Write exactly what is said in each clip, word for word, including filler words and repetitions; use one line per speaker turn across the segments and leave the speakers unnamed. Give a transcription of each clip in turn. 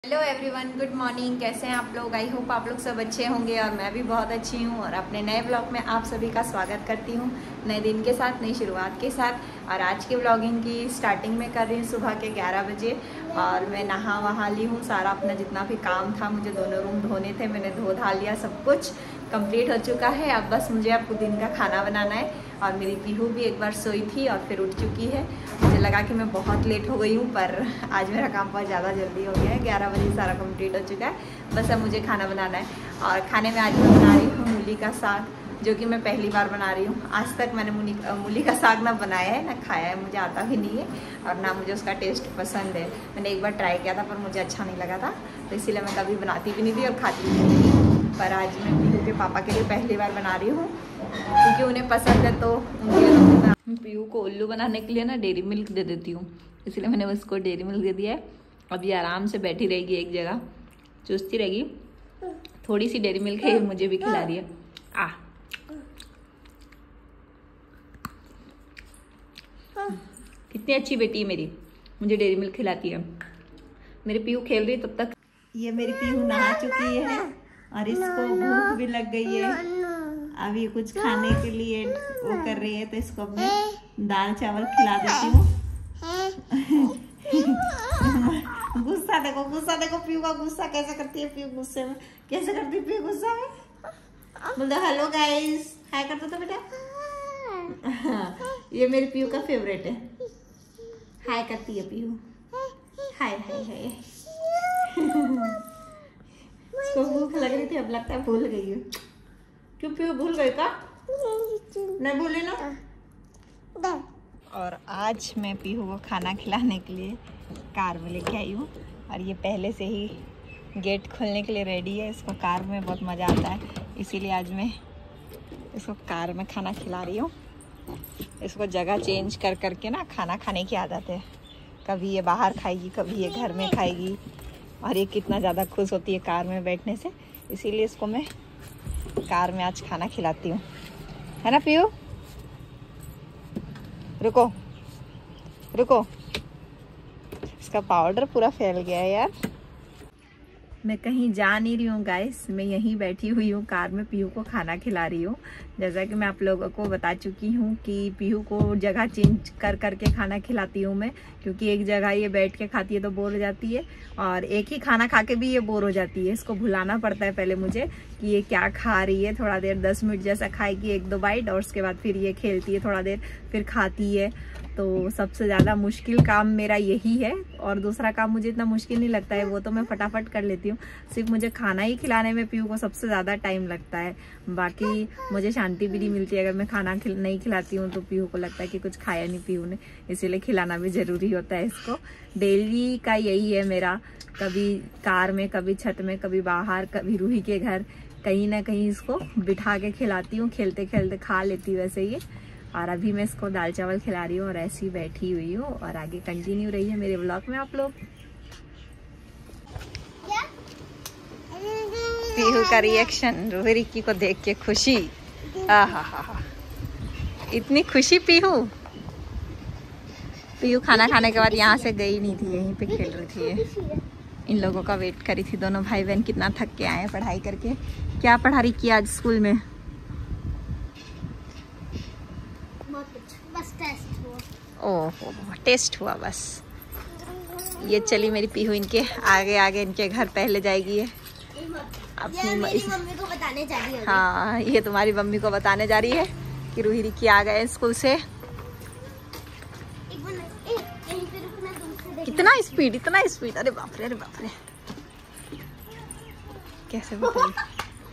Hello everyone, good morning. कैसे हैं आप लोग? आई होप आप लोग सब अच्छे होंगे और मैं भी बहुत अच्छी हूँ। और अपने नए ब्लॉग में आप सभी का स्वागत करती हूँ, नए दिन के साथ, नई शुरुआत के साथ। और आज के ब्लॉगिंग की स्टार्टिंग में कर रही हूँ सुबह के ग्यारह बजे। और मैं नहा वहा ली हूँ, सारा अपना जितना भी काम था, मुझे दोनों रूम धोने थे, मैंने धो धा लिया, सब कुछ कंप्लीट हो चुका है। अब बस मुझे आपको दिन का खाना बनाना है। और मेरी पीहू भी एक बार सोई थी और फिर उठ चुकी है। मुझे लगा कि मैं बहुत लेट हो गई हूँ, पर आज मेरा काम बहुत ज़्यादा जल्दी हो गया है। ग्यारह बजे सारा कंप्लीट हो चुका है। बस अब मुझे खाना बनाना है। और खाने में आज मैं बना रही हूँ मूली का साग, जो कि मैं पहली बार बना रही हूँ। आज तक मैंने मूली मूली का साग ना बनाया है ना खाया है, मुझे आता भी नहीं है और ना मुझे उसका टेस्ट पसंद है। मैंने एक बार ट्राई किया था पर मुझे अच्छा नहीं लगा था, तो इसीलिए मैं कभी बनाती भी नहीं थी और खाती भी नहीं थी। पर आज मैं पीहू के पापा के लिए पहली बार बना रही हूँ, क्योंकि उन्हें पसंद है। तो उनके लिए पीहू को उल्लू बनाने के लिए ना डेयरी मिल्क दे देती हूँ, इसलिए मैंने उसको डेयरी मिल्क दे दिया है। अब ये आराम से बैठी रहेगी एक जगह, चूसती रहेगी। थोड़ी सी डेयरी मिल्क है, मुझे भी खिला रही है। आ कितनी अच्छी बेटी है मेरी, मुझे डेयरी मिल्क खिलाती है। मेरी पीहू खेल रही है तब तक। ये मेरी पीहू नहा चुकी है और इसको भूख भी लग गई है। अभी कुछ खाने के लिए वो कर रही है, तो इसको मैं दाल चावल खिला देती हूँ। गुस्सा देखो, गुस्सा देखो, पीहू का गुस्सा कैसे करती है। पीहू गुस्से में कैसे करती है, पीहू गुस्सा में बोल दो हेलो गाइस, हाय कर दो तो बेटा। हाँ, ये मेरी पीहू का फेवरेट है, हाय करती है पीहू, हाय हाय हाय। इसको भूख लग रही थी, अब लगता है भूल गई है। क्यों पीहू भूल गई का? नहीं भूली ना। और आज मैं पीहू को खाना खिलाने के लिए कार में लेके आई हूँ। और ये पहले से ही गेट खोलने के लिए रेडी है। इसको कार में बहुत मज़ा आता है, इसीलिए आज मैं इसको कार में खाना खिला रही हूँ। इसको जगह चेंज कर करके ना खाना खाने की आदत है। कभी ये बाहर खाएगी, कभी ये घर में खाएगी। और ये कितना ज़्यादा खुश होती है कार में बैठने से, इसीलिए इसको मैं कार में आज खाना खिलाती हूँ, है ना पीहू? रुको रुको, इसका पाउडर पूरा फैल गया है यार। मैं कहीं जा नहीं रही हूँ गाइस, मैं यहीं बैठी हुई हूँ कार में, पीहू को खाना खिला रही हूँ। जैसा कि मैं आप लोगों को बता चुकी हूँ कि पीहू को जगह चेंज कर करके खाना खिलाती हूँ मैं, क्योंकि एक जगह ये बैठ के खाती है तो बोर हो जाती है, और एक ही खाना खा के भी ये बोर हो जाती है। इसको भुलाना पड़ता है पहले मुझे कि ये क्या खा रही है। थोड़ा देर दस मिनट जैसा खाएगी, एक दो बाइट, और उसके बाद फिर ये खेलती है थोड़ा देर, फिर खाती है। तो सबसे ज़्यादा मुश्किल काम मेरा यही है, और दूसरा काम मुझे इतना मुश्किल नहीं लगता है, वो तो मैं फटाफट कर लेती हूँ। सिर्फ मुझे खाना ही खिलाने में पीहू को सबसे ज़्यादा टाइम लगता है। बाकी मुझे शांति भी नहीं मिलती है अगर मैं खाना खिल नहीं खिलाती हूँ, तो पीहू को लगता है कि कुछ खाया नहीं पीहू ने, इसीलिए खिलाना भी ज़रूरी होता है इसको। डेली का यही है मेरा, कभी कार में, कभी छत में, कभी बाहर, कभी रूही के घर, कहीं ना कहीं इसको बिठा के खिलाती हूँ। खेलते खेलते खा लेती वैसे ही। और अभी मैं इसको दाल चावल खिला रही हूँ और ऐसी बैठी हुई हूँ। और आगे कंटिन्यू रही है मेरे व्लॉग में आप लोग। पीहू का रिएक्शन, रूही रिक्की को देख के खुशी, आहा हा हा, इतनी खुशी पीहू। पीहू खाना खाने के बाद यहाँ से गई नहीं थी, यहीं पे खेल रही थी ये। इन लोगों का वेट करी थी, दोनों भाई बहन कितना थक के आए हैं पढ़ाई करके। क्या पढ़ा रही की आज स्कूल में?
बस टेस्ट हुआ।
ओह टेस्ट हुआ बस। ये चली मेरी पीहू इनके आगे आगे, इनके घर पहले जाएगी ये अपनी
ये मेरी मम्मी को बताने जा रही है।
हाँ, ये तुम्हारी मम्मी को बताने जा रही है कि रूही रिक्की आ गए स्कूल से। कितना स्पीड, इतना स्पीड, अरे बाप रे, अरे बाप रे, कैसे बताइए।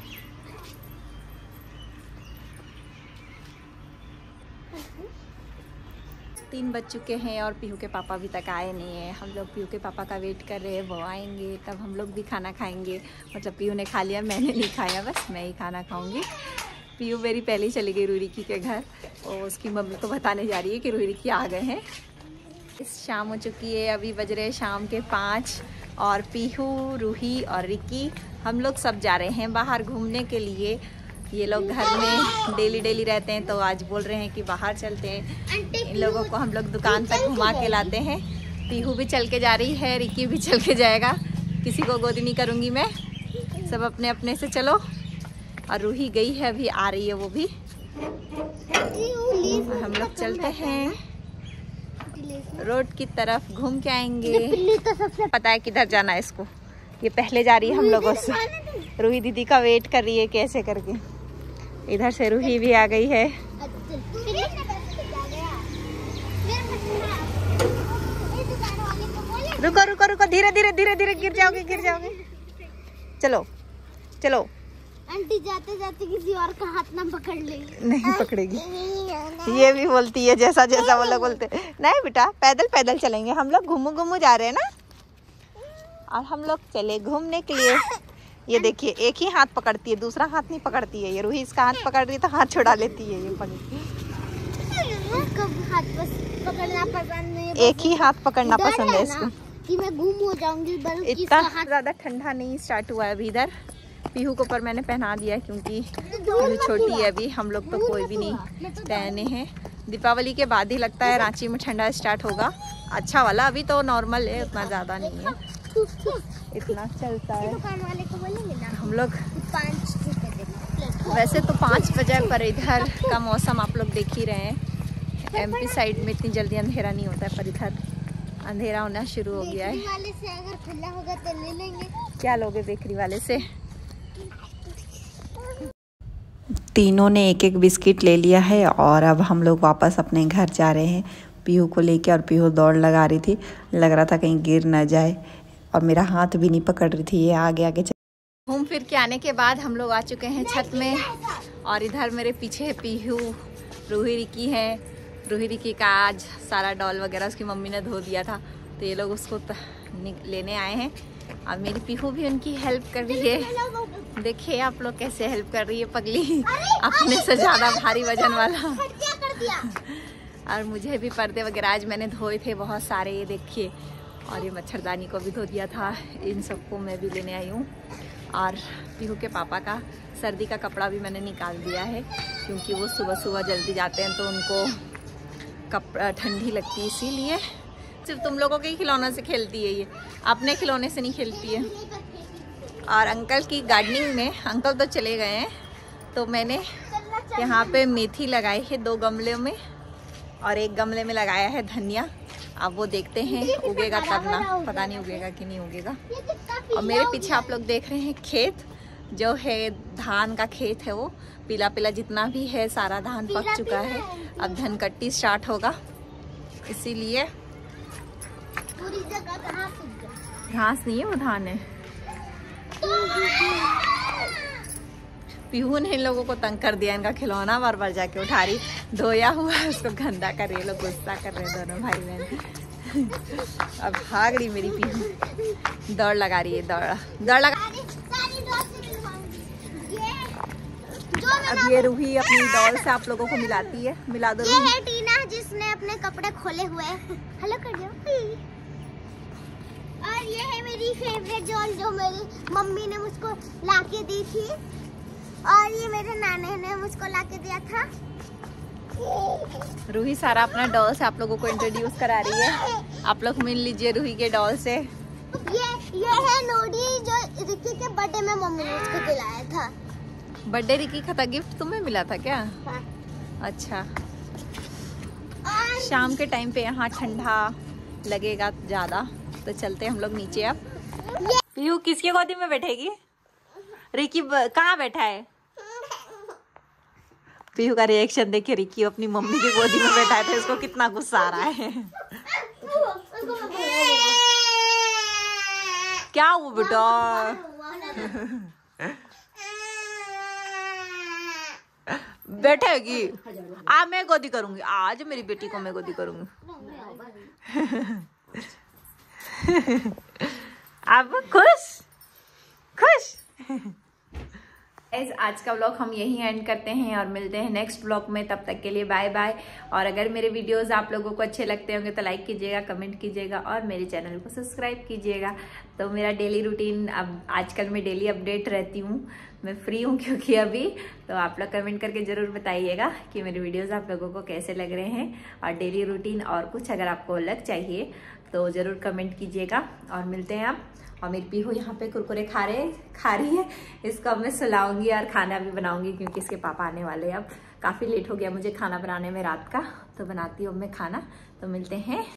तीन बज चुके हैं और पीहू के पापा अभी तक आए नहीं हैं। हम लोग पीहू के पापा का वेट कर रहे हैं, वो आएंगे तब हम लोग भी खाना खाएंगे। मतलब पीहू ने खा लिया, मैंने नहीं खाया, बस मैं ही खाना खाऊंगी। पीहू मेरी पहले ही चली गई रूही रिक्की के घर, और उसकी मम्मी को बताने जा रही है कि रूही रिक्की आ गए हैं। इस शाम हो चुकी है, अभी बज रहे शाम के पाँच, और पीहू, रूही और रिक्की हम लोग सब जा रहे हैं बाहर घूमने के लिए। ये लोग घर में डेली डेली रहते हैं, तो आज बोल रहे हैं कि बाहर चलते हैं। इन लोगों को हम लोग दुकान तक घुमा के लाते हैं। पीहू भी चल के जा रही है, रिक्की भी चल के जाएगा, किसी को गोदी नहीं करूँगी मैं, सब अपने अपने से चलो। और रूही गई है, अभी आ रही है वो भी। और हम लोग चलते हैं रोड की तरफ, घूम के आएंगे। पता है किधर जाना है इसको, ये पहले जा रही है हम लोगों से। रूही दीदी का वेट कर रही है कैसे करके। इधर से रूही भी आ गई है। रुको रुको रुको, धीरे धीरे धीरे धीरे, गिर जाओगे गिर जाओगे। चलो चलो।
आंटी जाते जाते किसी और का हाथ ना पकड़ लेगी।
नहीं पकड़ेगी, ये भी बोलती है जैसा जैसा वो लोग बोलते। नहीं बेटा, पैदल पैदल चलेंगे हम लोग, घूमू घूमू जा रहे हैं ना। और हम लोग चले घूमने के लिए। ये देखिए, एक ही हाथ पकड़ती है, दूसरा हाथ नहीं पकड़ती है। ये रूही इसका हाथ पकड़ रही तो हाथ छुड़ा लेती है। ये पकड़
हाथ पकड़ना पसंद नहीं है,
एक ही हाथ पकड़ना पसंद है इसको
कि मैं गुम हो जाऊंगी।
इतना ज्यादा ठंडा नहीं स्टार्ट हुआ है अभी इधर। पीहू को पर मैंने पहना दिया क्योंकि अभी छोटी है, अभी हम लोग तो कोई भी नहीं पहने हैं। दीपावली के बाद ही लगता है रांची में ठंडा स्टार्ट होगा, अच्छा वाला। अभी तो नॉर्मल है, उतना ज़्यादा नहीं है, इतना चलता है।
दुकान वाले को बोलेंगे ना
हम लोग
पाँच,
वैसे तो पाँच बजे, पर इधर का मौसम आप लोग देख ही रहे हैं। एमपी साइड में इतनी जल्दी अंधेरा नहीं होता है, पर इधर अंधेरा होना शुरू हो गया है।
वाले से अगर खुला होगा तो ले लेंगे।
क्या लोगे बेकरी वाले से? तीनों ने एक एक बिस्किट ले लिया है और अब हम लोग वापस अपने घर जा रहे हैं पीहू को लेके। और पीहू दौड़ लगा रही थी, लग रहा था कहीं गिर ना जाए, और मेरा हाथ भी नहीं पकड़ रही थी। ये आगे आगे घूम फिर के आने के बाद हम लोग आ चुके हैं छत में। और इधर मेरे पीछे पीहू, रूही रिकी है। रूही रिकी का आज सारा डॉल वगैरह उसकी मम्मी ने धो दिया था, तो ये लोग उसको लेने आए हैं। और मेरी पीहू भी उनकी हेल्प कर रही है। देखिए आप लोग कैसे हेल्प कर रही है पगली, अपने से ज़्यादा भारी वजन वाला। और मुझे भी पर्दे वगैरह आज मैंने धोए थे बहुत सारे, ये देखिए। और ये मच्छरदानी को भी धो दिया था, इन सबको मैं भी लेने आई हूँ। और पीहू के पापा का सर्दी का कपड़ा भी मैंने निकाल दिया है, क्योंकि वो सुबह सुबह जल्दी जाते हैं तो उनको कपड़ा ठंडी लगती है, इसीलिए। सिर्फ तुम लोगों के ही खिलौनों से खेलती है ये, अपने खिलौने से नहीं खेलती है। और अंकल की गार्डनिंग में, अंकल तो चले गए हैं, तो मैंने यहाँ पे मेथी लगाई है दो गमले में, और एक गमले में लगाया है धनिया। अब वो देखते हैं उगेगा तब ना, पता नहीं उगेगा कि नहीं उगेगा। और मेरे पीछे आप लोग देख रहे हैं खेत, जो है धान का खेत है, वो पीला पीला जितना भी है सारा धान पक चुका है। अब धनकट्टी स्टार्ट होगा, इसीलिए।
पूरी जगह
घास नहीं है, वो धान है। पीहू ने इन लोगों को तंग कर दिया, इनका खिलौना बार बार जाके उठा रही, धोया हुआ है उसको गंदा कर रही है। लोग गुस्सा कर रहे हैं दोनों भाई बहन। अब भाग रही मेरी पीहू, दौड़ लगा रही है, दौड़ दौड़ लगा। अब ये रूही अपनी डॉल से आप लोगों को मिलाती है, मिला दो।
ये है टीना, जिसने अपने कपड़े खोले हुए हैं। हेलो कर दो। और ये है मेरी फेवरेट डॉल, जो मेरी मम्मी ने मुझको लाके दी थी, और ये मेरे नाने ने मुझको लाके दिया था।
रूही सारा अपना डॉल से आप लोगों को इंट्रोड्यूस करा रही है। आप लोग मिल लीजिए रूही के डॉल से।
ये ये है नोडी, जो रिकी के बर्थडे में मम्मी ने उसको दिलाया था।
बर्थडे रिकी का था, गिफ्ट तुम्हें मिला था क्या?
हाँ।
अच्छा। शाम के टाइम पे यहाँ ठंडा लगेगा ज्यादा, तो चलते हैं हम लोग नीचे। अब पीहू किसकी गोदी में बैठेगी? रिकी कहाँ बैठा है? पीहू का रिएक्शन देखिए, रिकी अपनी मम्मी की गोदी में बैठा है तो इसको कितना गुस्सा आ रहा है। क्या हुआ बेटा? बैठेगी? आ मैं गोदी करूंगी, आज मेरी बेटी को मैं गोदी करूंगी। अब खुश खुश। आज का व्लॉग हम यहीं एंड करते हैं और मिलते हैं नेक्स्ट व्लॉग में। तब तक के लिए बाय बाय। और अगर मेरे वीडियोस आप लोगों को अच्छे लगते होंगे तो लाइक कीजिएगा, कमेंट कीजिएगा और मेरे चैनल को सब्सक्राइब कीजिएगा। तो मेरा डेली रूटीन, अब आजकल मैं डेली अपडेट रहती हूँ, मैं फ्री हूँ क्योंकि अभी, तो आप लोग कमेंट करके ज़रूर बताइएगा कि मेरे वीडियोज़ आप लोगों को कैसे लग रहे हैं। और डेली रूटीन और कुछ अगर आपको अलग चाहिए तो ज़रूर कमेंट कीजिएगा। और मिलते हैं आप और मेरी पीहू यहाँ पे कुरकुरे खा रहे खा रही है। इसको अब मैं सुलाऊंगी और खाना भी बनाऊंगी क्योंकि इसके पापा आने वाले हैं। अब काफ़ी लेट हो गया मुझे खाना बनाने में रात का, तो बनाती हूँ अब मैं खाना। तो मिलते हैं